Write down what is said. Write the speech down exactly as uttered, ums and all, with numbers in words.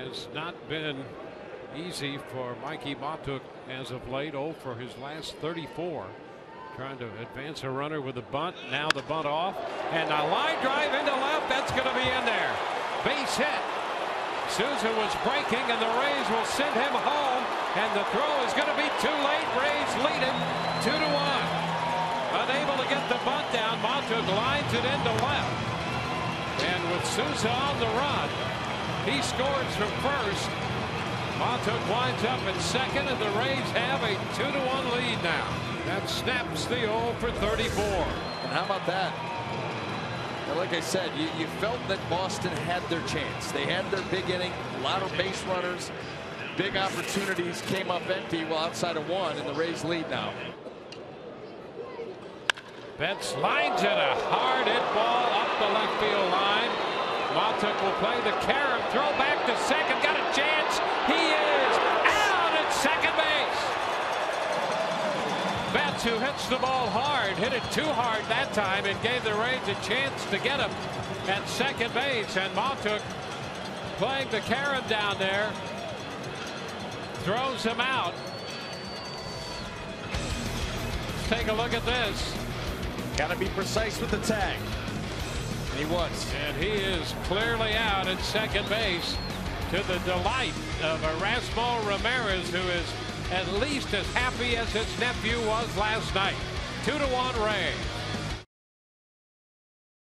has not been easy for Mikie Mahtook as of late. oh for his last thirty-four. Trying to advance a runner with a bunt. Now the bunt off. And a line drive into left. That's going to be in there. Base hit. Souza was breaking, and the Rays will send him home. And the throw is going to be too late. Rays lead it two to one. Unable to get the bunt down. Mahtook lines it into left. And with Souza on the run, he scores from first. Mahtook winds up at second, and the Rays have a two to one lead now. That snaps the oh for thirty-four. And how about that? And like I said, you, you felt that Boston had their chance. They had their big inning, a lot of base runners, big opportunities, came up empty. Well, outside of one, and the Rays lead now. Betts lines it, a hard hit ball up the left field line. Mahtook will play the carom, throw back to second, got a chance. He is out at second base. Betts, who hits the ball hard, hit it too hard that time and gave the Rays a chance to get him at second base. And Mahtook playing the carom down there, throws him out. Let's take a look at this. Got to be precise with the tag. He was. And he is clearly out at second base, to the delight of Erasmo Ramirez, who is at least as happy as his nephew was last night. Two to one Rays.